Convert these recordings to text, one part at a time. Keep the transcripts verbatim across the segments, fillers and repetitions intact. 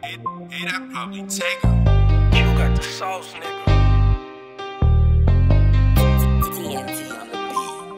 Hey, hey, that probably take her. You got the sauce, nigga. T N T on the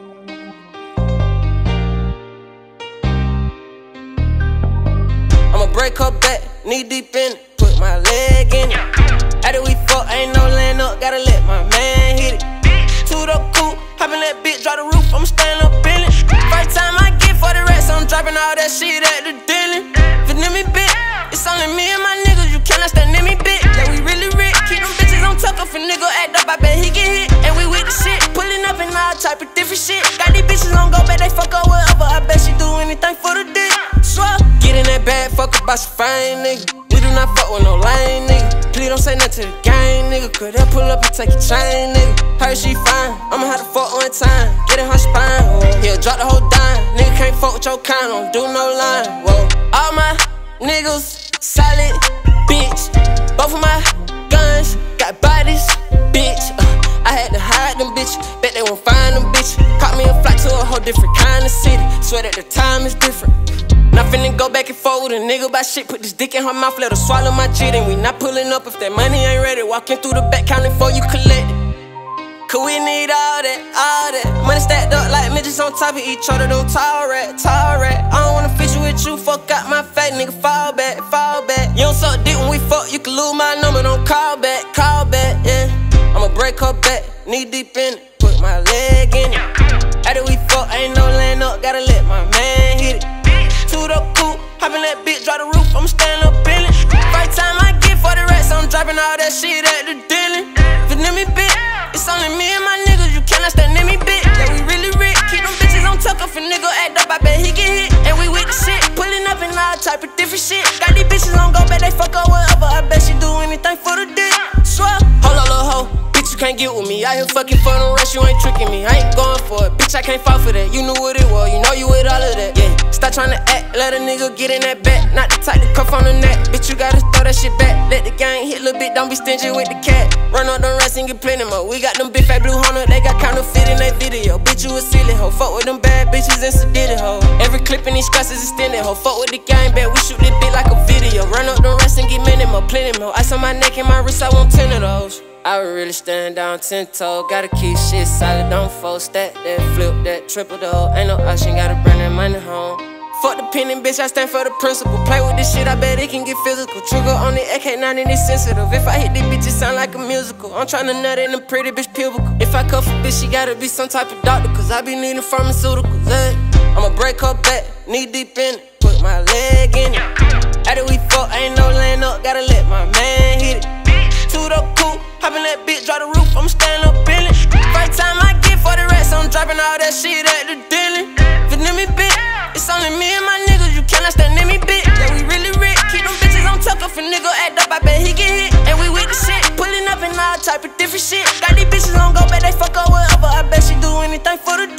beat. I'ma break her back, knee deep in it, put my leg in it. After we fuck, ain't no laying up, gotta let my man hit it. Two-door coupe, hop in that bitch, drop the roof, I'ma stand up in it. First time I get for the rest, I'm dropping all that shit at the dealing. Vanilla me bitch, it's only me and my niggas, you cannot stand in me bitch. Yeah, we really rich, keep them bitches on tuck. If a nigga act up, I bet he get hit. And we with the shit, pulling up in all type of different shit. Got these bitches on go back, they fuck up whatever. I bet she do anything for the dick. Swear, get in that bag, fuck up by some fine nigga. We do not fuck with no lame nigga. Please don't say nothing to the gang nigga, cause they'll pull up and take your chain nigga. Heard she fine, I'ma have to fuck one time, get in her spine. He'll drop the whole dime, nigga can't fuck with your kind, don't do no line. Whoa, all my niggas solid, bitch. Both of my guns got bodies, bitch. uh, I had to hide them bitch, bet they won't find them bitch. Caught me a flight to a whole different kind of city, swear that the time is different. Not finna go back and forth with a nigga about shit. Put this dick in her mouth, let her swallow my jit. And we not pulling up if that money ain't ready. Walking through the back, counting for you collect it. Cause we need all that, all that. Money stacked up like midgets on top of each other. Don't tolerate, tolerate. I don't wanna feature with you, fuck out my face, nigga. Fall back, fall back. You don't suck dick when we fuck, you can lose my number. Don't call back, call back, yeah. I'ma break her back, knee deep in it, put my leg in it. After we fuck, ain't no laying up, gotta let my man hit it. Two-door coupe, hop in that bitch, drop the roof, I'ma stand up in it. First time I get for the rest, I'm dropping all that shit at the dealing. Vanilla me bitch, it's only me and my niggas, you cannot stand in me bitch. Yeah, we really rich, keep them bitches on tuck. If a nigga act up, I bet he get hit. And we with the shit, pulling up in all type of different shit. Got these bitches on go back, they fuck up whatever. I bet she do anything for the dick. Swear, hold up, little hoe. You can't get with me, out here fucking for no rest, you ain't tricking me. I ain't going for it, bitch, I can't fall for that. You knew what it was, you know you with all of that. Yeah, stop trying to act, let a nigga get in that back. Not the type to cuff on the neck, bitch, you gotta throw that shit back. Let the gang hit a little bit, don't be stingy with the cat. Run up them rats and get plenty more. We got them big fat blue Honda, they got counterfeit in that video. Bitch, you a silly hoe, fuck with them bad bitches and sedated hoe. Every clip in these scratches is extended hoe. Fuck with the gang, bet we shoot this bitch like a video. Run up them rats and get many more, plenty more. Ice on my neck and my wrist, I want ten of those. I would really stand down ten toe. Gotta keep shit solid, don't fold. Stack that, flip that, triple though. Ain't no option, gotta bring that money home. Fuck the penny, bitch, I stand for the principle. Play with this shit, I bet it can get physical. Trigger on the A K ninety, it's sensitive. If I hit this bitch, it sound like a musical. I'm tryna nut in a pretty bitch pubicle. If I cuff a bitch, she gotta be some type of doctor, cause I be needing pharmaceuticals. Hey, I'ma break her back, knee deep in it, put my leg in it. After we fuck, ain't no laying up, gotta let my man hit it. Two-door coupe, hop in that bitch, drop the roof, I'ma stand up in it. First time I get for the rest, I'm dropping all that shit at the dealing. Vanilla me bitch, it's only me and my niggas, you cannot stand in me bitch. Yeah, we really rich, keep them bitches on tuck. If a nigga act up, I bet he get hit. And we with the shit, pulling up in all type of different shit. Got these bitches on go back, they fuck up whatever. I bet she do anything for the